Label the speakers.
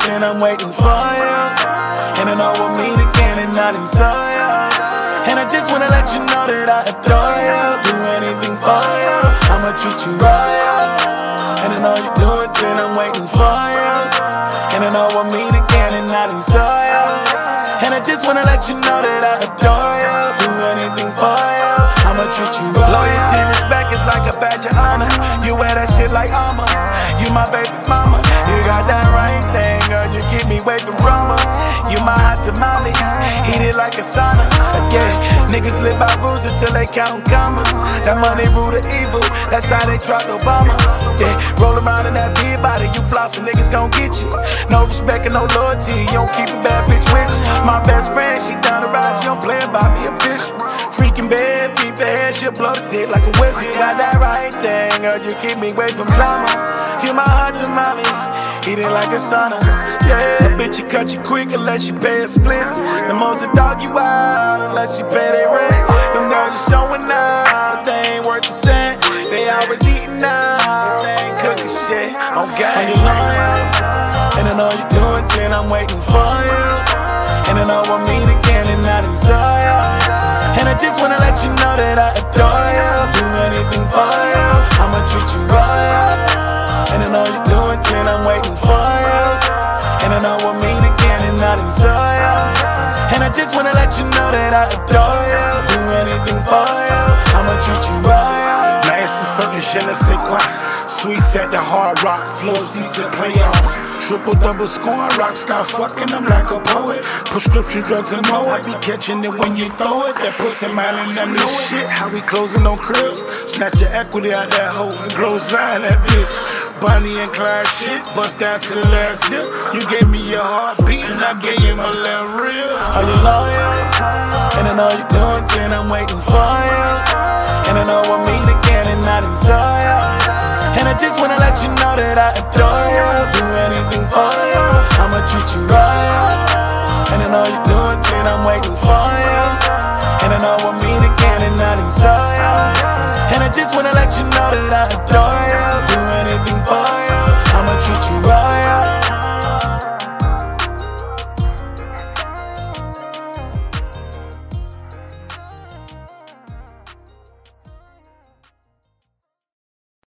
Speaker 1: 10, I'm waiting for you. And I know we'll meet again and I didn't saw you. And I just wanna let you know that I adore you. Do anything for you, I'ma treat you royal. And I know you're doing 10, I'm waiting for you. And I know we'll meet again and I didn't saw you. And I just wanna let you know that I adore you. Do anything for you, I'ma treat you royal. Loyalty, respect is like a badge of honor. You wear that shit like armor. You my baby mama. You got that right thing, girl, you keep me away from drama. You my hot tamale, heat it like a sauna. Yeah, niggas live by rules until they count commas. That money rule the evil, that's how they dropped Obama. Yeah, roll around in that beer body, you flossing, niggas gon' get you. No respect and no loyalty, you don't keep a bad bitch with you. My best friend, she down the ride, she don't play about me official. Freaking bad, beat the head, she'll blow the dick like a whistle. You got that right thing, girl, you keep me away from drama. You my hot tamale, eat it like a sauna. Yeah, bitch, you cut you quick unless you pay a splits. The most a dog you out unless you pay their rent. Them girls are showing out, they ain't worth a cent. They always eating out, they ain't cooking shit. Okay, are you loyal? And I know you're doing 10, I'm waiting for you. And I know we'll meet again and I didn't saw you. And I just wanna let you know that I adore you. Do anything for you, I'ma treat you royal. And I know you're doing 10, I'm waiting for you. And I know we'll meet again and I didn't saw you. And I just wanna let you know that I adore you. Do anything for you, I'ma treat you royal.
Speaker 2: Now it's a certain je ne sais quoi. Sweets at the Hard Rock, flow seats at playoffs. Triple double scoring, rock star fucking, I'm like a poet. Prescription drugs and more, I be catching it when you throw it. That pussy man and them little shit, how we closing on cribs. Snatch your equity out that hoe and grow Zion that bitch. Bonnie and Clyde shit, bust down to the last zip. You gave me your heartbeat and I gave you my left rib.
Speaker 1: Are you loyal? And I know you're doing 10, I'm waiting for you. And I know we'll meet again and I didn't saw you. And I just wanna let you know that